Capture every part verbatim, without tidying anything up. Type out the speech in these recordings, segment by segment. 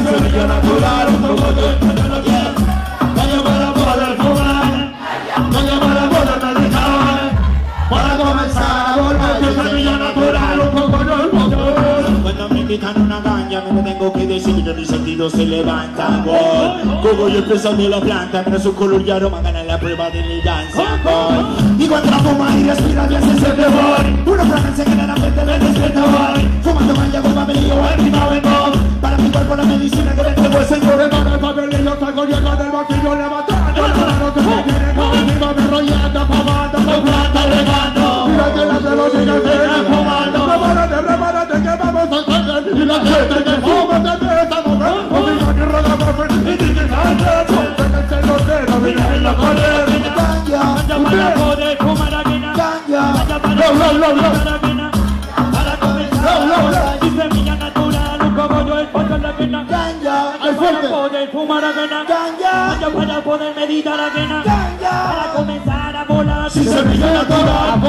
semilla natural, un poco de tecnología. Caña para poder fumar, caña para poder meditar, para comenzar a volver semilla natural, un poco de motor. Cuando me quitan una caña, me tengo que decir que mis sentidos se levantan. Como yo empezando la planta, pero su color y aroma ganan la prueba de elegancia. Y cuando la fuma y respira bien se siente boy. Una fragancia que claramente me despierta boy. Fumando caña con papelillo, encima vengo. Para mi cuerpo la medicina que me entregó el señor. Para el papelillo salgo lleno del vaquillo levantando. Claro que me tiene conmigo, me rollando, fumando, con plata regando. Mira que la velocidad se viene fumando. Prepárate, prepárate que vamos a salir. Y la gente que fuma te empieza a mover. Conmigo que roda por frente y dice que sáquense los dedos, mira en la pared. Ganja para poder fumar ajena. Ganja para poder fumar ajena. Para comenzar y semilla natural, un cogollo el pollo en la quena. Ganja para poder fumar ajena. Ganja para poder meditar ajena. Para comenzar a volar y semilla natural.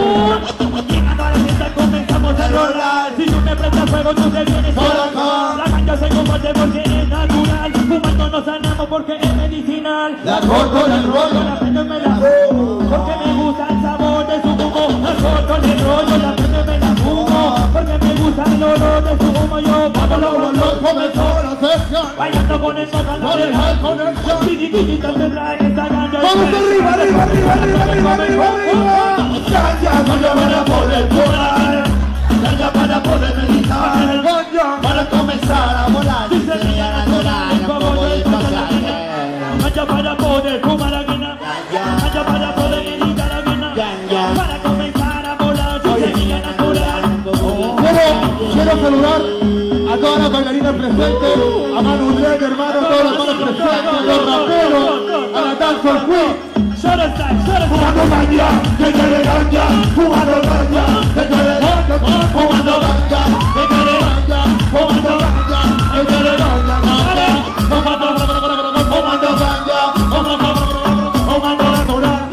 Llegando a la fiesta comenzamos a rolar. Si tú me prestas fuego tú te vienes por acá. La ganja se comparte porque es natural. Fumando nos sanamos porque es medicinal. La corto, la rollo, la prendo y me la fumo porque me gusta el sabor de su humo. La corto, la rollo, la prendo y me la fumo porque me gusta el olor de su humo. Yo, vámonos, vámonos, comenzó la sesión. Bailando con el tocador del high connection. Chiquitita te trae esta ganja. Vamos arriba, arriba, arriba, arriba, arriba, arriba, arriba. Ganja, ganja para poder volar. Ganja para poder meditar. Ganja para comenzar a volar. Y semilla natural, como voy a pasar. Ganja para poder fumar ajena. Ganja para poder meditar ajena. Para comenzar a volar. Y semilla natural. Quiero, quiero saludar a todas las bailarinas presentes, a Manu Drake, hermano, a todos los hermanos presentes, a los raperos, a la Dancehall Queen. Fumando ganja, que quiere ganja, fumando ganja, que quiere ganja, fumando ganja, que quiere ganja, fumando ganja, que quiere ganja, fumando ganja, fumando ganja, fumando natural,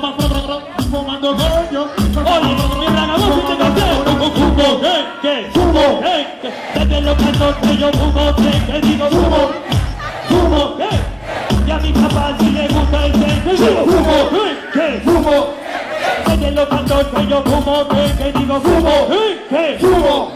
fumando ganja. Oye, mi ragazón si te canté, fumo, ¿qué? Fumo, ¿qué? Desde los catorce yo fumo, ¿qué? Digo fumo, fumo, ¿qué? Y a mi papá si le gusta el té, yo fumo, ¿qué? Fumo. Desde los catorce yo fumo, ¿qué? Digo fumo, ¿qué? Fumo.